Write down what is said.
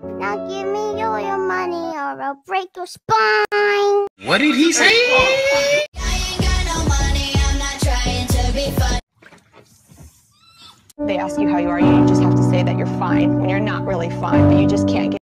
Now give me all your money or I'll break your spine. What did he say? I ain't got no money, I'm not trying to be fun. They ask you how you are, you just have to say that you're fine when you're not really fine, but you just can't get